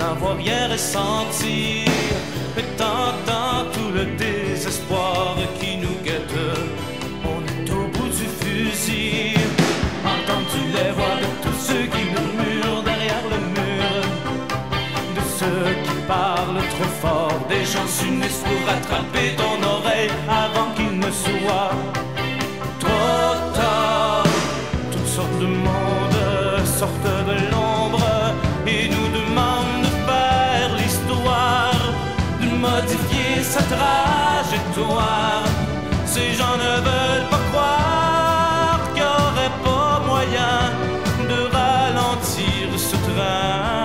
n'avoir rien ressenti. Et t'entends tout le désespoir qui nous guette. On est au bout du fusil. Entends-tu les voix de tous ceux qui murmurent derrière le mur, de ceux qui parlent trop fort, des gens s'unissent pour attraper ton oreille avant qu'il ne soit trop tard. Toutes sortes de monde sortent de l'ombre et nous demandent de faire l'histoire, de modifier sa trajectoire. Ces gens ne veulent pas croire qu'il n'y aurait pas moyen de ralentir ce train.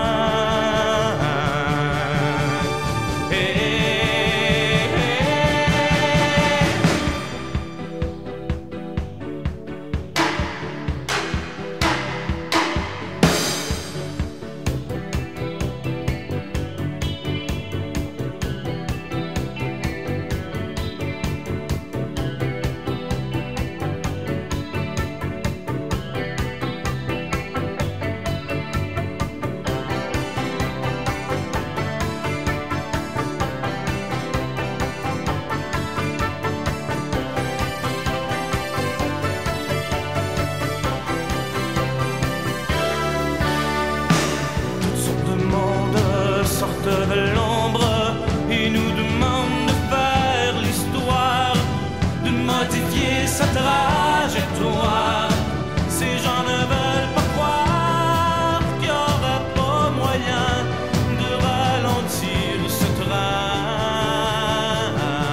De l'ombre et nous demande de faire l'histoire, de modifier sa trajectoire. Ces gens ne veulent pas croire qu'il n'y aurait pas moyen de ralentir ce train.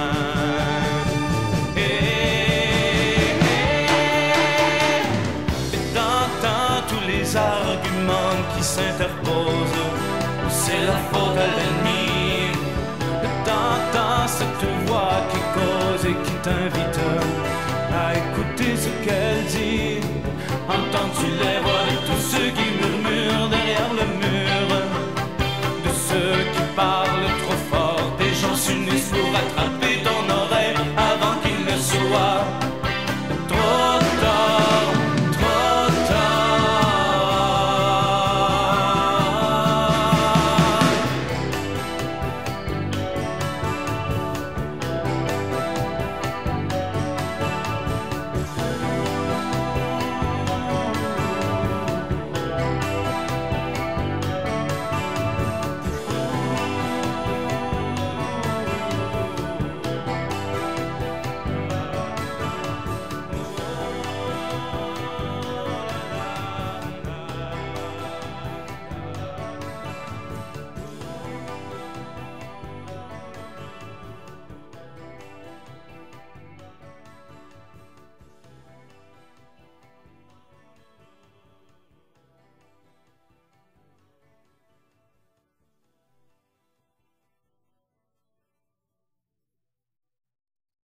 Et t'entends tous les arguments qui s'interposent. C'est la faute à l'ennemi. T'entends cette voix qui cause et qui t'invite à écouter ce qu'elle dit. Entends-tu les voix de tous ceux qui murmurent derrière le mur, de ceux qui parlent trop fort, des gens s'unissent pour attraper